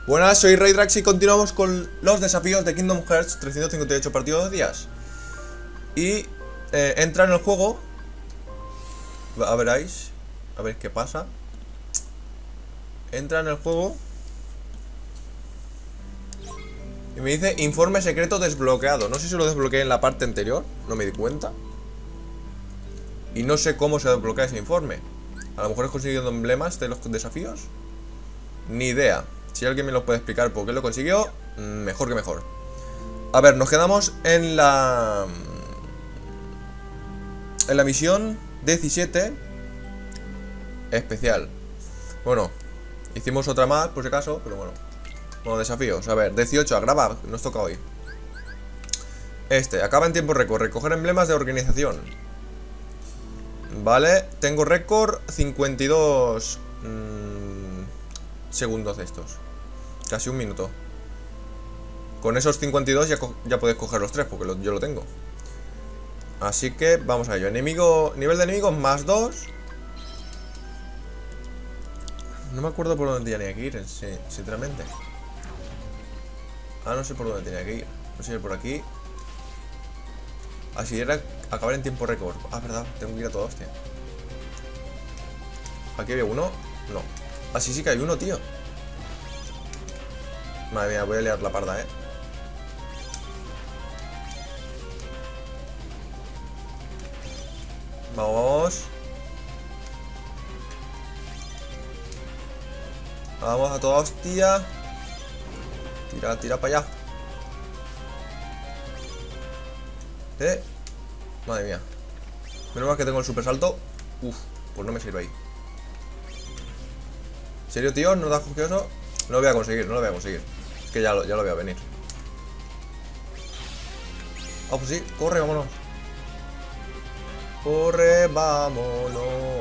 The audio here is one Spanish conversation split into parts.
Buenas, soy Raydrax y continuamos con los desafíos de Kingdom Hearts 358 partidos de días. Y entra en el juego. A veráis. A ver qué pasa. Entra en el juego y me dice informe secreto desbloqueado. No sé si lo desbloqueé en la parte anterior, no me di cuenta. Y no sé cómo se desbloquea ese informe. A lo mejor he conseguido emblemas de los desafíos. Ni idea. Si alguien me lo puede explicar por qué lo consiguió, mejor que mejor. A ver, nos quedamos en la misión 17 especial. Bueno, hicimos otra más por si acaso, pero bueno. Bueno, desafíos. A ver, 18, agrava, nos toca hoy. Acaba en tiempo récord. Recoger emblemas de organización. Vale, tengo récord 52 segundos de estos. Casi un minuto. Con esos 52 ya podéis coger los 3, porque yo lo tengo. Así que vamos a ello. Nivel de enemigos más 2. No me acuerdo por dónde tenía que ir, sinceramente. No sé por dónde tenía que ir. No sé si por aquí. Así era acabar en tiempo récord. Verdad, tengo que ir a toda hostia. ¿Aquí había uno? No. Así sí que hay uno, tío. Madre mía, voy a liar la parda, Vamos. Vamos a toda hostia. Tira para allá. Madre mía. Menos mal que tengo el super salto. Uf, pues no me sirve ahí. ¿En serio, tío? ¿No da jugoso? No lo voy a conseguir, no lo voy a conseguir. Es que ya lo voy a venir. Pues sí, corre, vámonos. Corre, vámonos.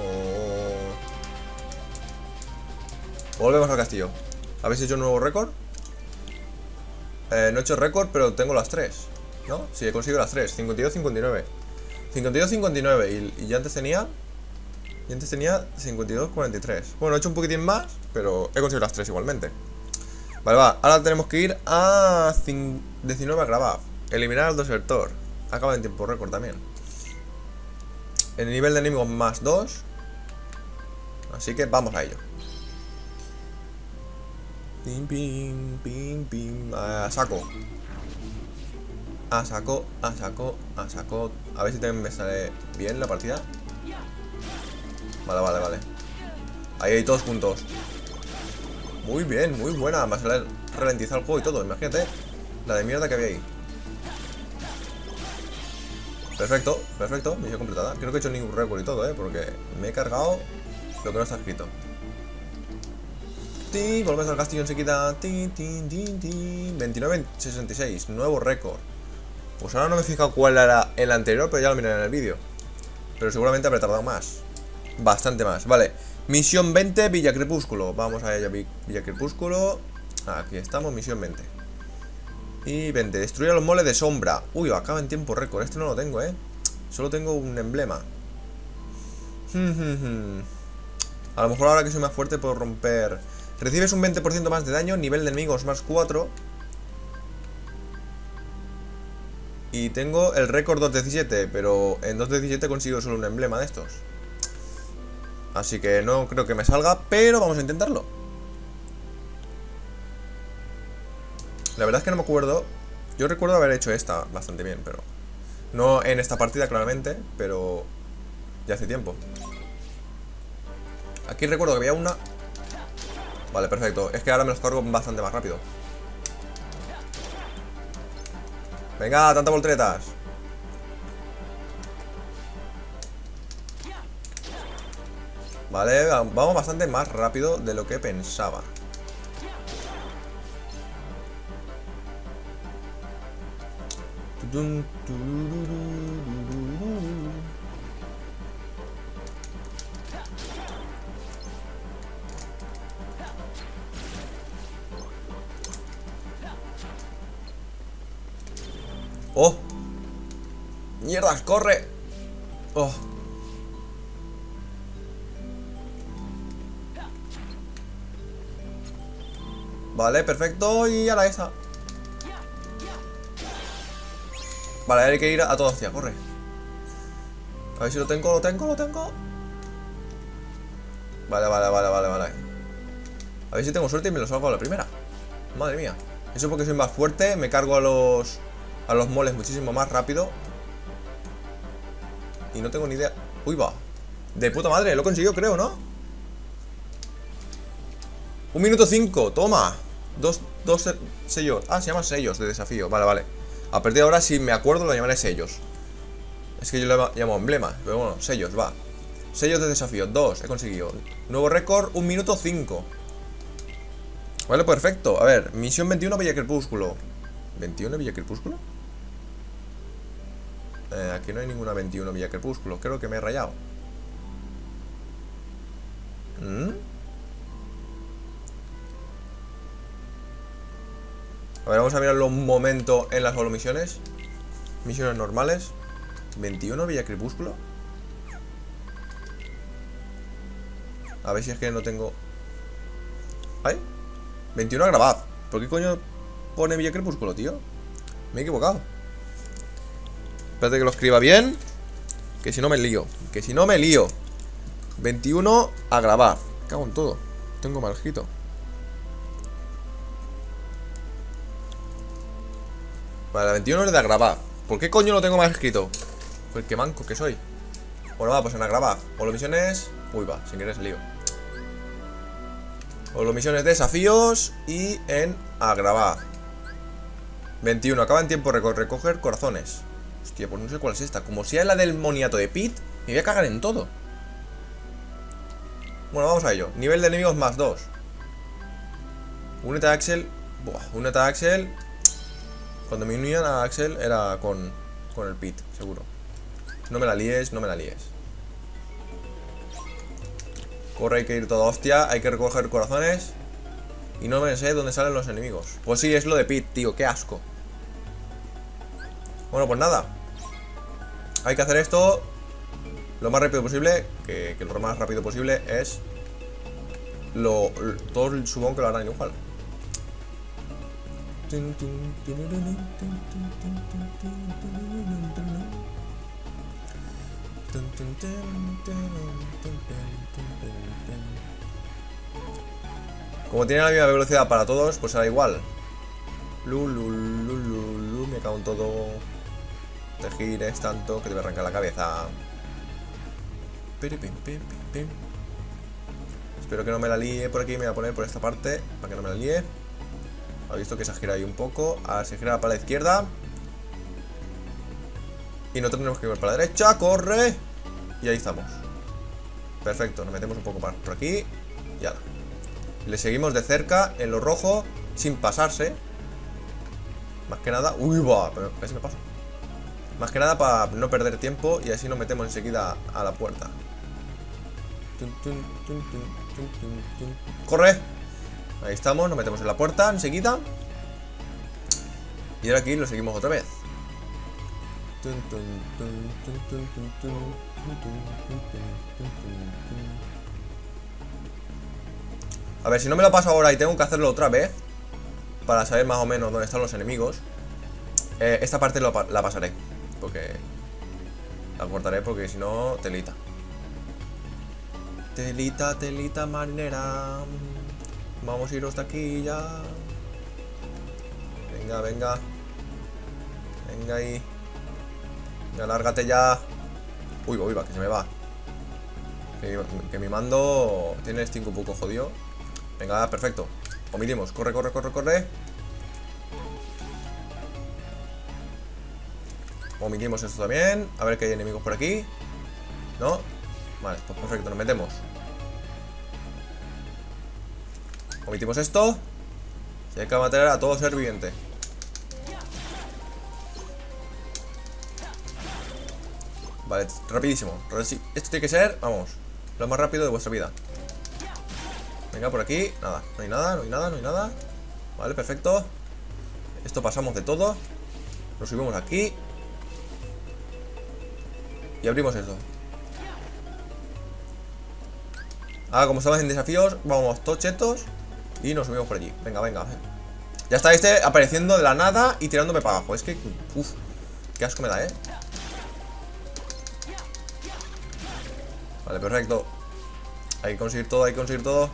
Volvemos al castillo. ¿Habéis hecho un nuevo récord? No he hecho récord, pero tengo las 3. ¿No? Sí, he conseguido las 3. 52-59. 52-59. Y ya antes tenía. Y antes tenía 52-43. Bueno, he hecho un poquitín más, pero he conseguido las 3 igualmente. Vale, va. Ahora tenemos que ir a 19 a grabar. Eliminar al desertor. Acaba en tiempo récord también. El nivel de enemigos más 2. Así que vamos a ello. Pim, pim, pim, pim. A saco. A saco, a saco, a saco. A ver si también me sale bien la partida. Vale. Ahí todos juntos. Muy bien, muy buena. Me sale ralentizar el juego y todo. Imagínate la de mierda que había ahí. Perfecto, misión completada. Creo que he hecho ningún récord y todo, porque me he cargado lo que no está escrito. Volvemos al castillo enseguida. 29-66, nuevo récord. Pues ahora no me he fijado cuál era el anterior, pero ya lo miré en el vídeo. Pero seguramente habré tardado más. Bastante más, vale. Misión 20, Villa Crepúsculo. Vamos a ella, Villa Crepúsculo. Aquí estamos, misión 20. Y 20, destruir a los moles de sombra. Uy, acaba en tiempo récord. Este no lo tengo, Solo tengo un emblema. A lo mejor ahora que soy más fuerte puedo romper. Recibes un 20% más de daño. Nivel de enemigos más 4. Y tengo el récord 2.17. Pero en 2.17 consigo solo un emblema de estos. Así que no creo que me salga, pero vamos a intentarlo. La verdad es que no me acuerdo. Yo recuerdo haber hecho esta bastante bien, pero no en esta partida claramente, pero ya hace tiempo. Aquí recuerdo que había una. Vale, perfecto. Es que ahora me los cargo bastante más rápido. Venga, tantas volteretas. Vale, vamos bastante más rápido de lo que pensaba. ¡Oh! ¡Mierdas! ¡Corre! ¡Oh! Vale, perfecto. Y ahora esa. Vale, hay que ir a toda hostia, corre. A ver si lo tengo. Vale. A ver si tengo suerte y me lo salgo a la primera. Madre mía. Eso porque soy más fuerte. Me cargo a los moles muchísimo más rápido. Y no tengo ni idea. Uy, va. De puta madre, lo he conseguido, creo, ¿no? 1 minuto 5, toma. Dos sellos. Ah, se llaman sellos de desafío. Vale. A partir de ahora, si me acuerdo, lo llamaré sellos. Es que yo lo llamo emblema. Pero bueno, sellos, va. Sellos de desafío, 2, he conseguido. Nuevo récord, 1 minuto 5. Vale, perfecto. A ver, misión 21, Villa Crepúsculo. ¿21 Villa Crepúsculo? Aquí no hay ninguna 21 Villa Crepúsculo. Creo que me he rayado. A ver, vamos a mirarlo un momento en las solo misiones. Misiones normales. 21 Villa Crepúsculo. A ver si es que no tengo... ¿Ay? 21 Agrabah. ¿Por qué coño pone Villa Crepúsculo, tío? Me he equivocado. Espérate que lo escriba bien. Que si no me lío. 21 Agrabah. Cago en todo. Tengo mal escrito. Vale, la 21 es de Agrabah. ¿Por qué coño lo tengo mal escrito? Pues qué manco que soy. Bueno, va, pues en Agrabah. O las misiones... Uy, va, sin querer se lío. O las misiones desafíos. Y en Agrabah 21, acaba en tiempo recoger corazones. Hostia, pues no sé cuál es esta. Como sea la del moniato de Pete, me voy a cagar en todo. Bueno, vamos a ello. Nivel de enemigos más 2. Únete a Axel. Buah, únete a Axel. Cuando me unían a Axel era con el Pete, seguro. No me la líes. Corre, hay que ir toda hostia. Hay que recoger corazones. Y no me sé dónde salen los enemigos. Pues sí, es lo de Pete, tío, qué asco. Bueno, pues nada. Hay que hacer esto lo más rápido posible. Que lo más rápido posible es... Todos supongo que lo harán igual. Como tiene la misma velocidad para todos, pues será igual. Me cago en todo. Te gires tanto que te va a arrancar la cabeza. Espero que no me la líe por aquí. Me voy a poner por esta parte para que no me la líe. Ha visto que se gira ahí un poco. Ahora se gira para la izquierda. Y nosotros tenemos que ir para la derecha. ¡Corre! Y ahí estamos. Perfecto, nos metemos un poco más por aquí. Y ahora le seguimos de cerca en lo rojo, sin pasarse. Más que nada... ¡Uy, va! Pero casi me paso. Más que nada para no perder tiempo. Y así nos metemos enseguida a la puerta. ¡Corre! Ahí estamos, nos metemos en la puerta enseguida. Y ahora aquí lo seguimos otra vez. A ver, si no me lo paso ahora y tengo que hacerlo otra vez para saber más o menos dónde están los enemigos, esta parte la pasaré. Porque la cortaré porque si no, telita. Telita marinera. Vamos a iros de aquí ya. Venga ahí. Ya, lárgate ya. Uy, va, que se me va. Que mi mando tiene el stick un poco jodido. Venga, perfecto. Omitimos, corre. Omitimos esto también. A ver que hay enemigos por aquí. ¿No? Vale, pues perfecto, nos metemos. Omitimos esto. Y hay que matar a todo ser viviente. Vale, rapidísimo. Esto tiene que ser, vamos, lo más rápido de vuestra vida. Venga, por aquí, nada, no hay nada. Vale, perfecto. Esto pasamos de todo. Nos subimos aquí. Y abrimos esto. Ahora, como estamos en desafíos, vamos tochetos. Y nos subimos por allí. Venga, venga. Ya está este apareciendo de la nada y tirándome para abajo. Es que, uff, qué asco me da, Vale, perfecto. Hay que conseguir todo, hay que conseguir todo.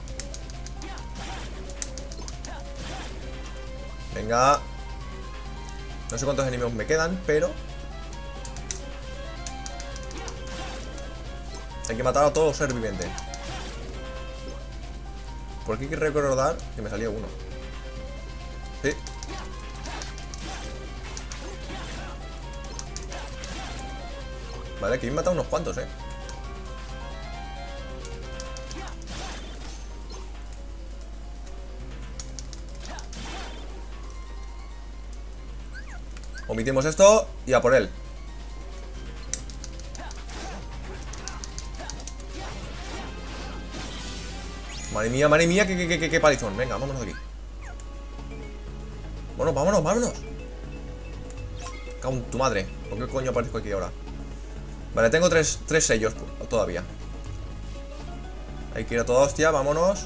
Venga. No sé cuántos enemigos me quedan, pero hay que matar a todo ser viviente. Por aquí hay que recordar que me salía uno. Sí. Vale, aquí me he matado unos cuantos, Omitimos esto y a por él. Madre mía, qué palizón. Venga, vámonos de aquí. Bueno, vámonos, vámonos. Cago en tu madre. ¿Por qué coño aparezco aquí ahora? Vale, tengo tres sellos todavía. Hay que ir a toda hostia, vámonos.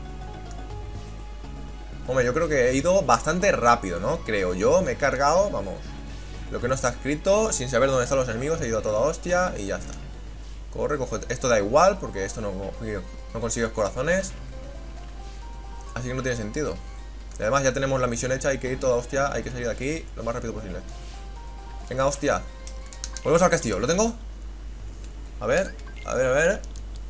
Hombre, yo creo que he ido bastante rápido, ¿no? Creo yo, me he cargado, vamos. Lo que no está escrito, sin saber dónde están los enemigos, he ido a toda hostia y ya está. Corre, coge. Esto da igual, porque esto no consigues corazones. Así que no tiene sentido. Y además ya tenemos la misión hecha, hay que ir toda hostia, hay que salir de aquí lo más rápido posible. Venga, hostia. Volvemos al castillo, ¿lo tengo? A ver, a ver, a ver.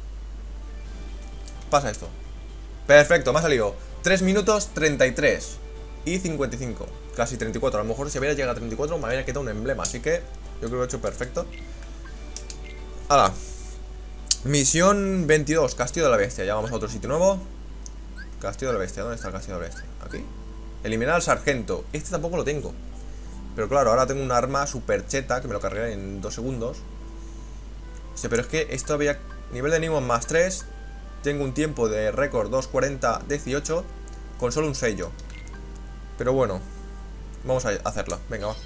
Pasa esto. Perfecto, me ha salido 3 minutos 33 y 55. Casi 34, a lo mejor si hubiera llegado a 34 me habría quedado un emblema. Así que yo creo que lo he hecho perfecto. Hala. Misión 22, Castillo de la Bestia. Ya vamos a otro sitio nuevo. Castillo de la Bestia, ¿dónde está el Castillo de la Bestia? Aquí. Eliminar al sargento. Este tampoco lo tengo. Pero claro, ahora tengo un arma super cheta que me lo cargaré en 2 segundos. Sí, pero es que esto había nivel de enigma más 3. Tengo un tiempo de récord 2:40:18 con solo un sello. Pero bueno, vamos a hacerlo. Venga, va.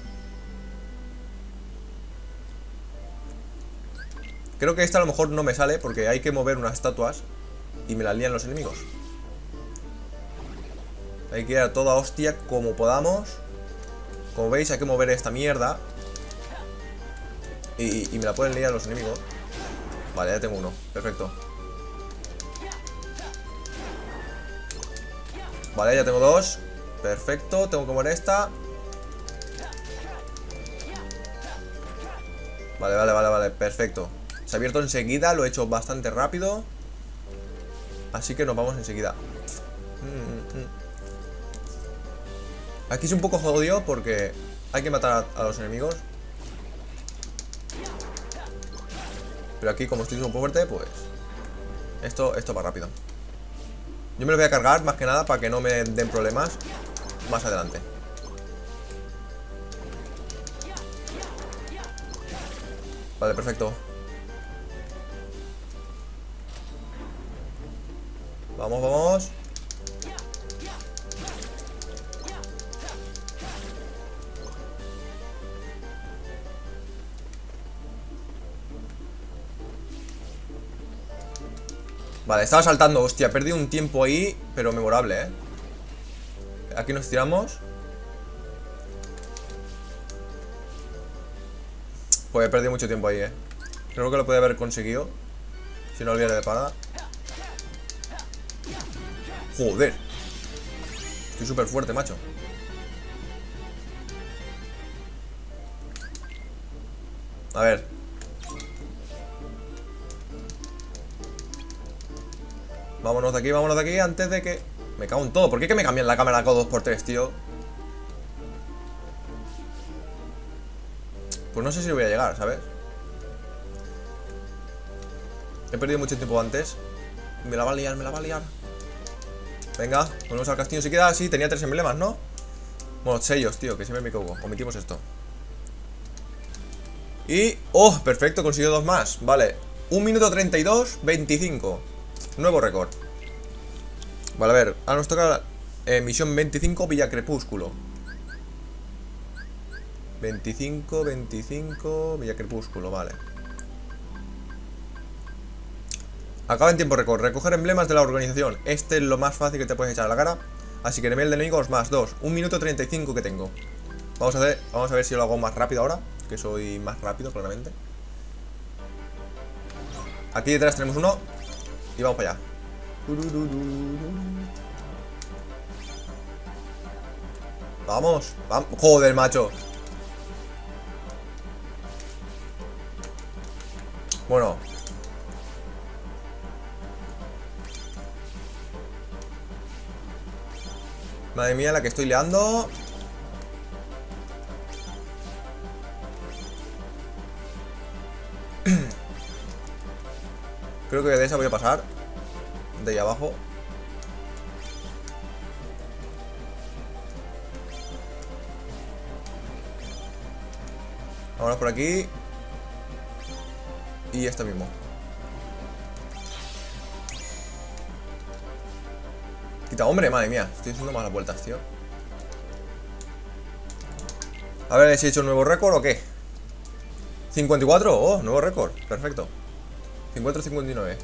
Creo que esta a lo mejor no me sale porque hay que mover unas estatuas y me las lían los enemigos. Hay que ir a toda hostia como podamos. Como veis, hay que mover esta mierda y me la pueden liar los enemigos. Vale, ya tengo uno. Perfecto. Vale, ya tengo 2. Perfecto, tengo que mover esta. Vale, perfecto. Se ha abierto enseguida, lo he hecho bastante rápido. Así que nos vamos enseguida. Aquí es un poco jodido porque hay que matar a los enemigos. Pero aquí como estoy súper fuerte, pues esto va rápido. Yo me lo voy a cargar más que nada para que no me den problemas más adelante. Vale, perfecto. Vamos, vamos. Vale, estaba saltando, hostia, he perdido un tiempo ahí, pero memorable, Aquí nos tiramos. Pues he perdido mucho tiempo ahí, Creo que lo podía haber conseguido si no olvidara de parada. Joder. Estoy súper fuerte, macho. A ver. Vámonos de aquí antes de que... Me cago en todo. ¿Por qué que me cambian la cámara cada 2x3, tío? Pues no sé si voy a llegar, ¿sabes? He perdido mucho tiempo antes. Me la va a liar, me la va a liar. Venga, volvemos al castillo. Si queda así, tenía 3 emblemas, ¿no? Bueno, sellos, tío, que siempre me equivoco. Omitimos esto. Y... ¡oh! Perfecto, consiguió 2 más. Vale, 1 minuto 32:25. Nuevo récord. Vale, a ver, ahora nos toca misión 25, Villa Crepúsculo. 25, Villa Crepúsculo, vale. Acaba en tiempo récord. Recoger emblemas de la organización. Este es lo más fácil que te puedes echar a la cara. Así que nivel de enemigos más 2. 1 minuto 35 que tengo. Vamos a ver si lo hago más rápido ahora. Que soy más rápido, claramente. Aquí detrás tenemos uno. Y vamos para allá. Vamos, vamos. Joder, macho. Bueno. Madre mía, la que estoy liando. Creo que de esa voy a pasar. De ahí abajo. Ahora por aquí. Y esto mismo. Quita, hombre, madre mía. Estoy haciendo malas vueltas, tío. A ver si he hecho un nuevo récord o qué. 54, oh, nuevo récord. Perfecto. 54-59.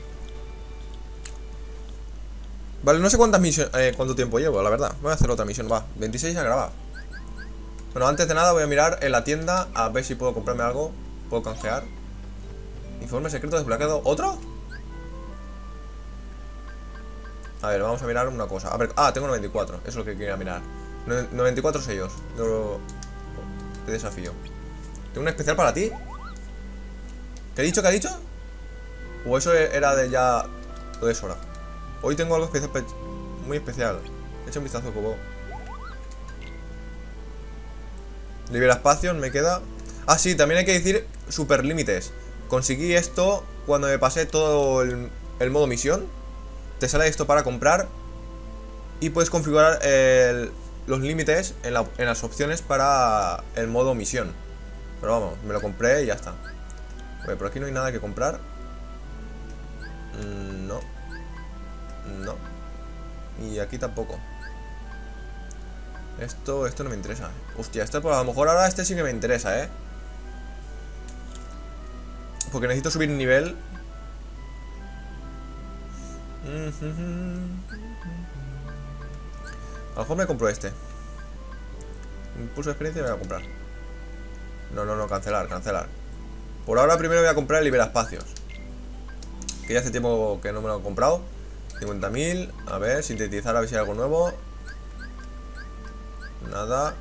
Vale, no sé cuántas misiones, cuánto tiempo llevo, la verdad. Voy a hacer otra misión, va. 26 a grabar. Bueno, antes de nada voy a mirar en la tienda a ver si puedo comprarme algo. Puedo canjear. Informe secreto desbloqueado. ¿Otro? A ver, vamos a mirar una cosa. A ver, tengo 94. Eso es lo que quería mirar. 94 sellos de desafío. Tengo un especial para ti. ¿Qué he dicho? ¿Qué ha dicho? O eso era de ya. Lo de Sora. Hoy tengo algo especial, muy especial. Echa un vistazo, Cobo. Libera espacios, me queda. Ah, sí, también hay que decir super límites. Conseguí esto cuando me pasé todo el modo misión. Te sale esto para comprar. Y puedes configurar los límites en las opciones para el modo misión. Pero vamos, me lo compré y ya está. A ver, por aquí no hay nada que comprar. No. No. Y aquí tampoco. Esto no me interesa. Hostia, este pues a lo mejor ahora este sí que me interesa, porque necesito subir nivel. A lo mejor me compro este. Impulso de experiencia me voy a comprar. No, cancelar. Por ahora primero voy a comprar el libera espacios. Que ya hace tiempo que no me lo he comprado. 50.000, a ver, sintetizar a ver si hay algo nuevo. Nada.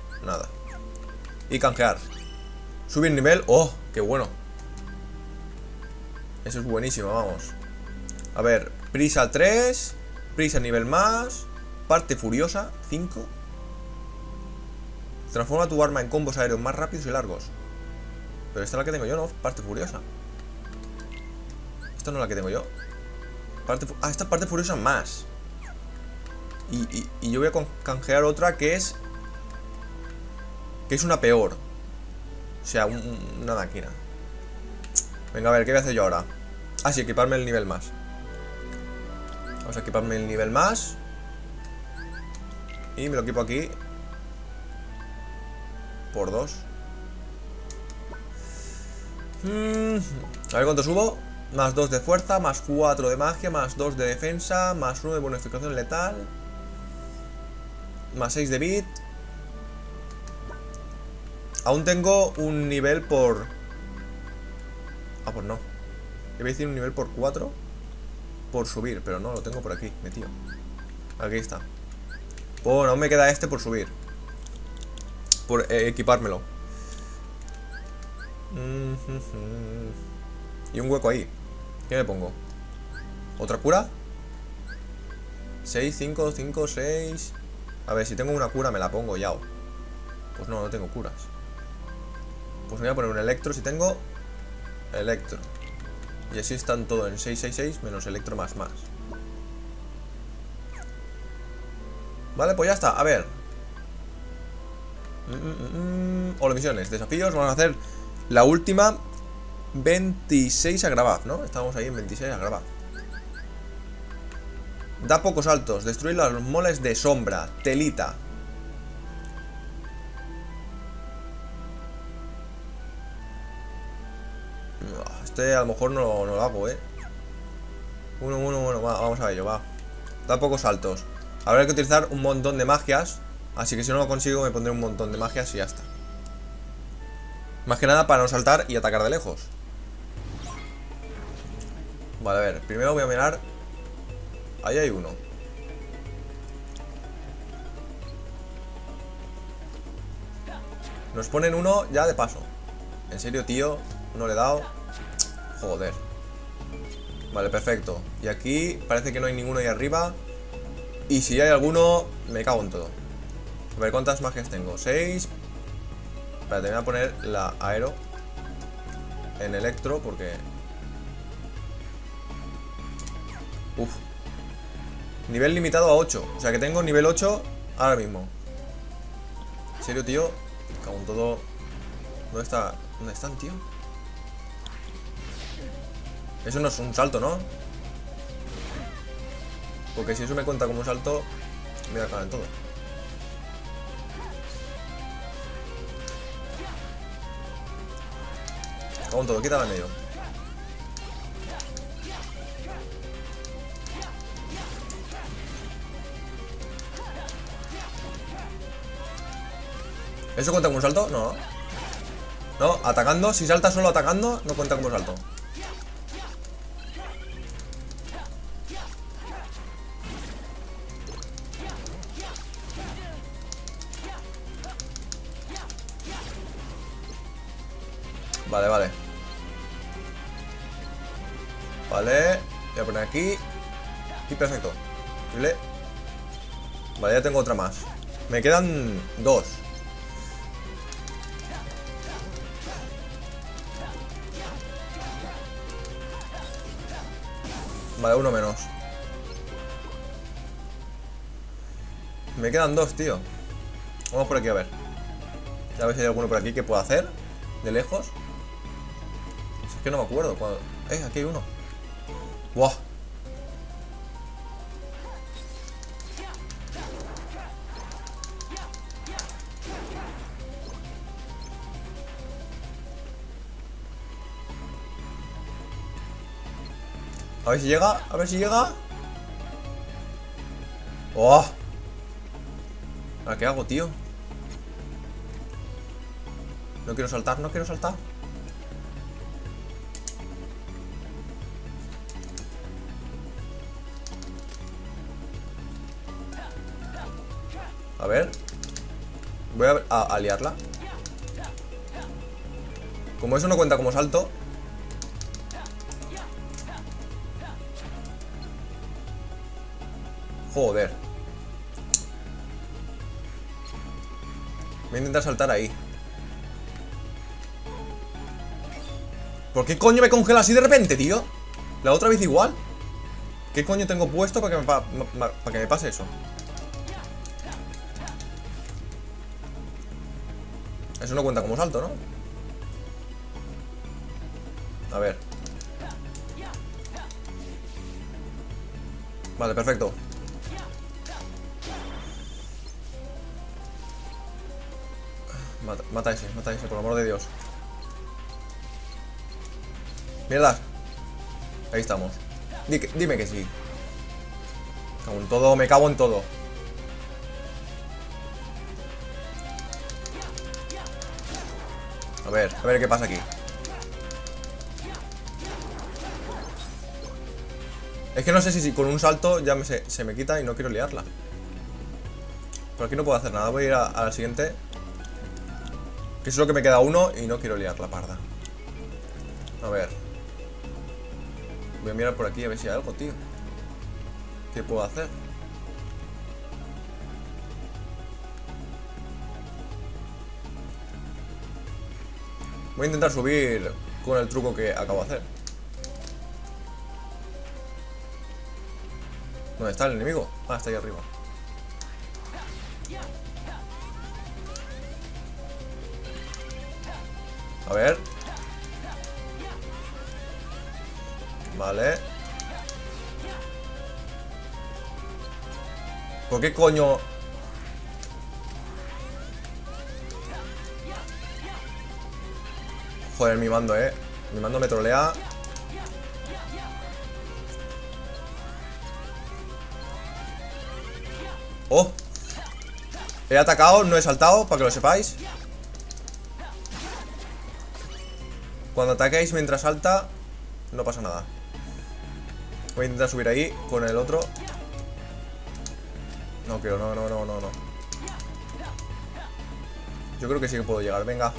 Y canjear. Subir nivel, oh, qué bueno. Eso es buenísimo, vamos. A ver, prisa 3. Prisa nivel más. Parte furiosa 5. Transforma tu arma en combos aéreos más rápidos y largos. Pero esta es la que tengo yo, ¿no? Parte furiosa. Esta no es la que tengo yo. Esta es parte furiosa más. Y yo voy a canjear otra que es una peor. O sea, una máquina. Venga, a ver, ¿qué voy a hacer yo ahora? Ah, sí, equiparme el nivel más. Vamos a equiparme el nivel más. Y me lo equipo aquí. Por 2. A ver cuánto subo. Más 2 de fuerza, más 4 de magia, más 2 de defensa, más 1 de bonificación letal, más 6 de bit. Aún tengo un nivel por... Ah, pues no. Iba a decir un nivel por 4 por subir, pero no, lo tengo por aquí, metido. Aquí está. Bueno, aún me queda este por subir. Por equipármelo. Y un hueco ahí. ¿Qué me pongo? ¿Otra cura? 6, 5, 5, 6. A ver, si tengo una cura me la pongo ya. Pues no tengo curas. Pues me voy a poner un electro si tengo. Electro. Y así están todo en 666 menos electro más. Vale, pues ya está, a ver. Hola misiones, desafíos. Vamos a hacer la última. 26 a grabar, ¿no? Estamos ahí en 26 a grabar. Da pocos saltos. Destruir los moles de sombra. Telita. Este a lo mejor no lo hago, Uno. Vamos a ello, va. Da pocos saltos. Habrá que utilizar un montón de magias. Así que si no lo consigo me pondré un montón de magias y ya está. Más que nada para no saltar y atacar de lejos. Vale, a ver, primero voy a mirar. Ahí hay uno. Nos ponen uno ya de paso. En serio, tío, no le he dado. Joder. Vale, perfecto. Y aquí parece que no hay ninguno ahí arriba. Y si hay alguno, me cago en todo. A ver cuántas magias tengo. 6. Espérate, me voy a poner la aero en electro porque... Uf. Nivel limitado a 8. O sea que tengo nivel 8 ahora mismo. En serio, tío. Me cago en todo. ¿Dónde está? ¿Dónde están, tío? Eso no es un salto, ¿no? Porque si eso me cuenta como un salto, me voy a cagar en todo. Cago en todo, quítala en medio. ¿Eso cuenta como un salto? No. No, atacando, si salta solo atacando, no cuenta como un salto. Vale. Vale, voy a poner aquí. Y perfecto. Vale, ya tengo otra más. Me quedan 2. Vale, uno menos. Me quedan 2, tío. Vamos por aquí a ver. A ver si hay alguno por aquí que pueda hacer. De lejos. Es que no me acuerdo cuando... aquí hay uno. ¡Buah! A ver si llega, a ver si llega. ¡Oh! ¿Ahora qué hago, tío? No quiero saltar, no quiero saltar. A ver. Voy a liarla. Como eso no cuenta como salto. Joder. Voy a intentar saltar ahí. ¿Por qué coño me congela así de repente, tío? La otra vez igual. ¿Qué coño tengo puesto para que me pase eso? Eso no cuenta como salto, ¿no? A ver. Vale, perfecto. Mata ese, por amor de Dios. Mierda. Ahí estamos. Dime que sí. Me cago en todo. A ver qué pasa aquí. Es que no sé si con un salto ya se me quita y no quiero liarla. Por aquí no puedo hacer nada. Voy a ir a la siguiente. Que es lo que me queda uno y no quiero liar la parda. A ver. Voy a mirar por aquí a ver si hay algo, tío. ¿Qué puedo hacer? Voy a intentar subir con el truco que acabo de hacer. ¿Dónde está el enemigo? Ah, está ahí arriba. A ver. Vale. ¿Por qué coño? Joder, mi mando, Mi mando me trolea. ¡Oh! He atacado, no he saltado, para que lo sepáis. Cuando ataquéis mientras salta, no pasa nada. Voy a intentar subir ahí con el otro. No creo, no. Yo creo que sí que puedo llegar, venga.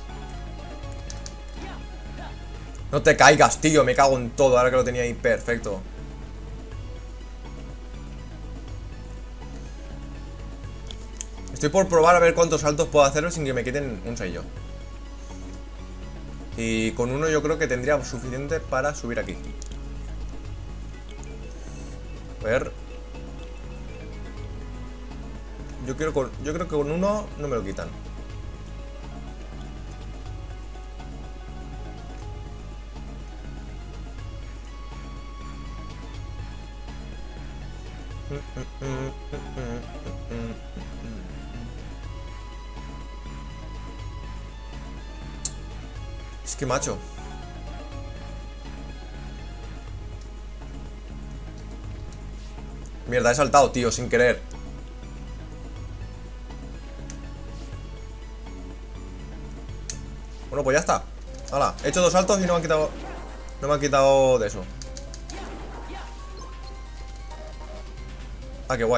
No te caigas, tío, me cago en todo. Ahora que lo tenía ahí, perfecto. Estoy por probar a ver cuántos saltos puedo hacer sin que me quiten un sello. Y con uno yo creo que tendría suficiente para subir aquí. A ver. Yo creo que con uno no me lo quitan. Es que macho. Mierda, he saltado, tío, sin querer. Bueno, pues ya está. Hala, he hecho 2 saltos y no me han quitado. No me han quitado de eso. Ah, qué guay.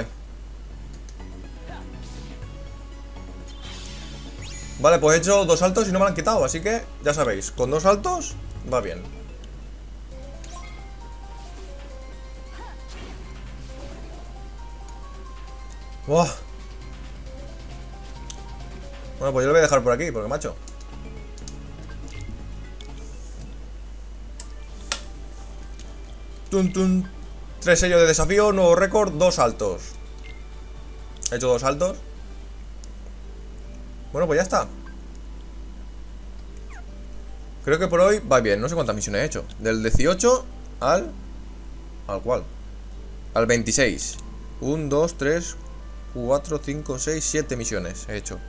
Vale, pues he hecho 2 saltos y no me lo han quitado. Así que, ya sabéis, con 2 saltos va bien. Buah. Bueno, pues yo lo voy a dejar por aquí, porque macho. Tun, tun. 3 sellos de desafío, nuevo récord, 2 saltos. He hecho 2 saltos. Bueno, pues ya está. Creo que por hoy va bien. No sé cuántas misiones he hecho. Del 18 al... ¿Al cuál? Al 26. 1, 2, 3, 4, 5, 6, 7 misiones he hecho.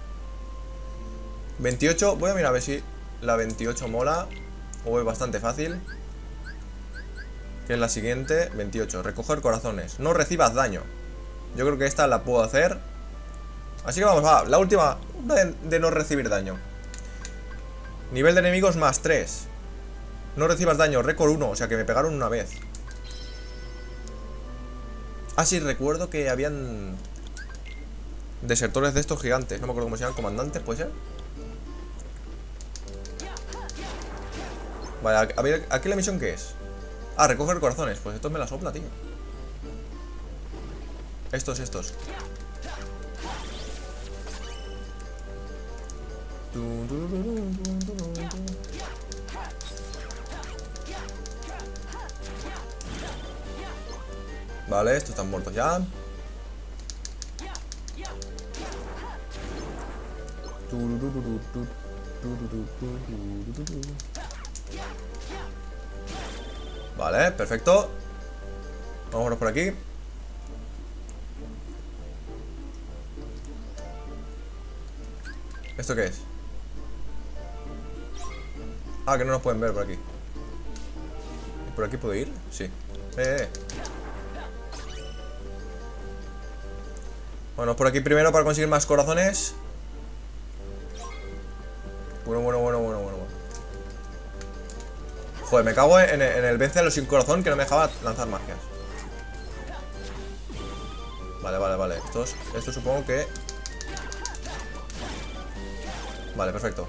28. Voy a mirar a ver si la 28 mola o es bastante fácil. Que es la siguiente. 28. Recoger corazones. No recibas daño. Yo creo que esta la puedo hacer. Así que vamos, va. La última de no recibir daño. Nivel de enemigos más 3. No recibas daño. Récord 1. O sea que me pegaron una vez. Ah, sí, recuerdo que habían desertores de estos gigantes. No me acuerdo cómo se llaman. Comandantes, ¿puede ser? Vale, a ver, ¿aquí la misión qué es? Ah, recoger corazones. Pues esto me la sopla, tío. Estos. Vale, estos están muertos ya. Vale, perfecto. Vámonos por aquí. ¿Esto qué es? Ah, que no nos pueden ver por aquí. ¿Por aquí puedo ir? Sí. Bueno, por aquí primero para conseguir más corazones. Bueno. Joder, me cago en el vence a los sin corazón que no me dejaba lanzar magias. Vale. Esto supongo que... Vale, perfecto.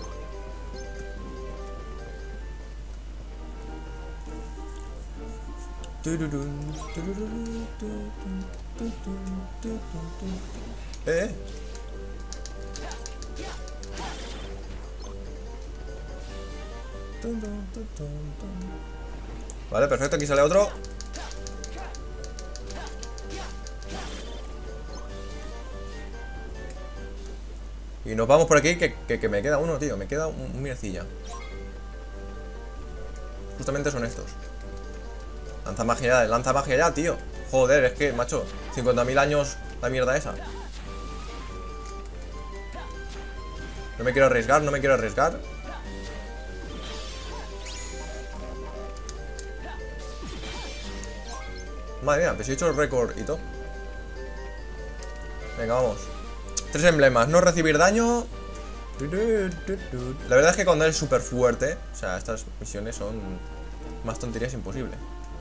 Vale, perfecto, aquí sale otro. Y nos vamos por aquí, que me queda uno, tío. Me queda un mirecilla. Justamente son estos. Lanza magia ya, tío. Joder, es que, macho, 50.000 años la mierda esa. No me quiero arriesgar. Madre mía, pues he hecho el récord y todo. Venga, vamos. 3 emblemas, no recibir daño. La verdad es que cuando eres súper fuerte, o sea, estas misiones son más tonterías imposible.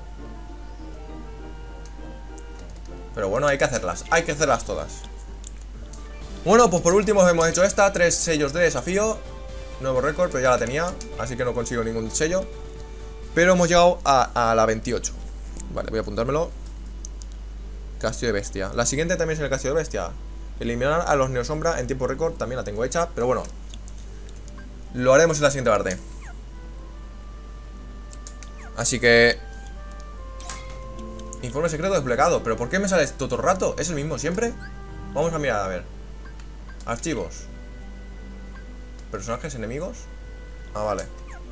Pero bueno, hay que hacerlas todas. Bueno, pues por último hemos hecho esta, 3 sellos de desafío. Nuevo récord, pero ya la tenía, así que no consigo ningún sello. Pero hemos llegado a la 28. Vale, voy a apuntármelo. Castillo de Bestia. La siguiente también es el Castillo de Bestia. Eliminar a los Neosombra en tiempo récord, también la tengo hecha, pero bueno, lo haremos en la siguiente parte. Así que... Informe secreto desplegado. ¿Pero por qué me sale esto todo el rato? ¿Es el mismo siempre? Vamos a mirar, a ver. Archivos. Personajes enemigos. Ah, vale.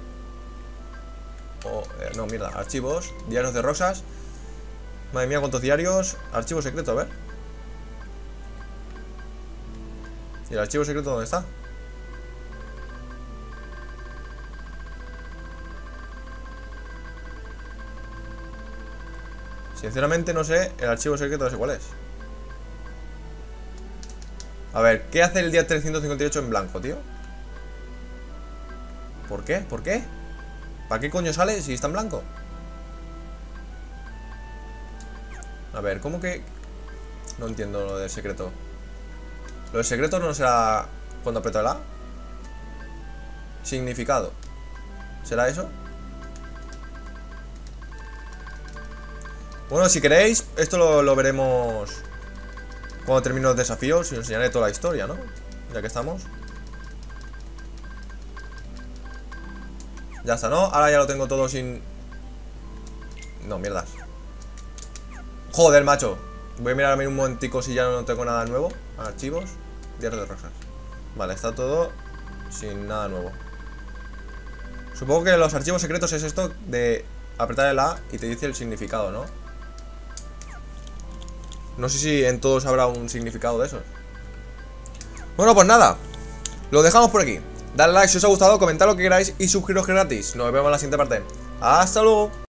No, mierda, archivos. Diarios de Rosas. Madre mía, cuántos diarios. Archivo secreto, a ver. ¿Y el archivo secreto dónde está? Sinceramente no sé el archivo secreto, no sé cuál es. A ver, ¿qué hace el día 358 en blanco, tío? ¿Por qué? ¿Por qué? ¿Para qué coño sale si está en blanco? A ver, ¿cómo que...? No entiendo lo del secreto. ¿Lo del secreto no será cuando aprieto el A? Significado. ¿Será eso? Bueno, si queréis, esto lo veremos cuando termine los desafíos y os enseñaré toda la historia, ¿no? Ya que estamos. Ya está, ¿no? Ahora ya lo tengo todo sin... No, mierdas. Joder, macho. Voy a mirarme un momentico si ya no tengo nada nuevo. Archivos, diarios de Rosas. Vale, está todo sin nada nuevo. Supongo que los archivos secretos es esto de apretar el A y te dice el significado, ¿no? No sé si en todos habrá un significado de esos. Bueno, pues nada, lo dejamos por aquí. Dale like si os ha gustado, comentad lo que queráis y suscribiros gratis. Nos vemos en la siguiente parte. ¡Hasta luego!